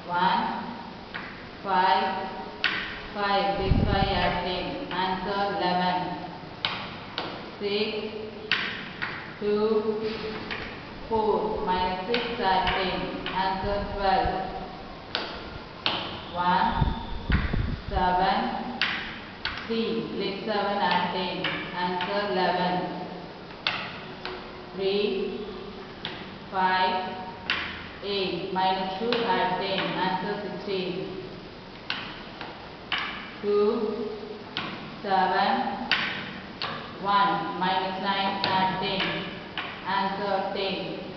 1, 5, 5, 6, 5 add 10, answer 11. 6, 2, 4, minus 6 add 10, answer 12. 1, 7, 3, let 7 add 10, answer 11. 3, 5, 8, minus 2 add 10, answer 16. 2, 7, 1, minus 9 add 10, answer 10.